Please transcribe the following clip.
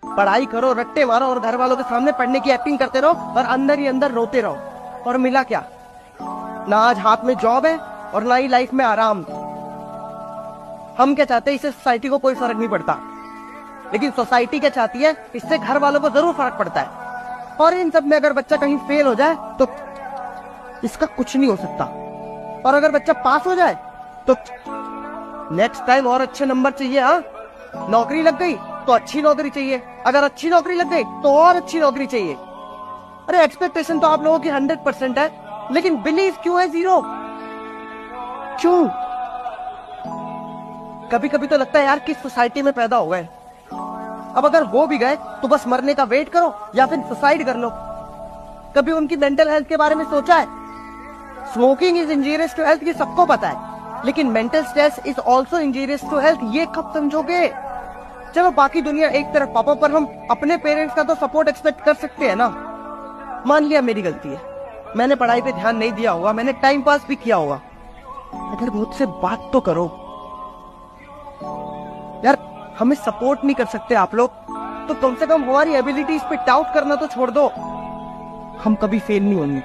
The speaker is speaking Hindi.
पढ़ाई करो, रट्टे मारो और घर वालों के सामने पढ़ने की एक्टिंग करते रहो और अंदर ही अंदर रोते रहो। और मिला क्या? ना आज हाथ में जॉब है और ना ही लाइफ में आराम। हम क्या चाहते हैं, इससे सोसाइटी को कोई फर्क नहीं पड़ता, लेकिन सोसाइटी क्या चाहती है, इससे घर वालों को जरूर फर्क पड़ता है। और इन सब में अगर बच्चा कहीं फेल हो जाए तो इसका कुछ नहीं हो सकता, और अगर बच्चा पास हो जाए तो नेक्स्ट टाइम और अच्छे नंबर चाहिए। हाँ, नौकरी लग गई तो अच्छी नौकरी चाहिए, अगर अच्छी नौकरी लग गई तो और अच्छी नौकरी चाहिए। अरे एक्सपेक्टेशन तो आप लोगों की 100% है, लेकिन बिलीव क्यों है 0? क्यों? कभी कभी तो लगता है यार किस सोसाइटी में पैदा हो गए। अब अगर हो भी गए तो बस मरने का वेट करो या फिर सुसाइड कर लो। कभी उनकी मेंटल हेल्थ के बारे में सोचा है? Smoking is injurious to health, ये सबको पता है, लेकिन mental stress is also injurious to health, ये कब समझोगे? चलो बाकी दुनिया एक तरफ, पापा, पर हम अपने पेरेंट्स का तो सपोर्ट एक्सपेक्ट कर सकते हैं ना। मान लिया मेरी गलती है, मैंने पढ़ाई पे ध्यान नहीं दिया होगा, मैंने टाइम पास भी किया होगा, अगर मुझसे बात तो करो यार। हमें सपोर्ट नहीं कर सकते आप लोग, तो कम से कम हमारी एबिलिटीज पे डाउट करना तो छोड़ दो। हम कभी फेल नहीं होंगे।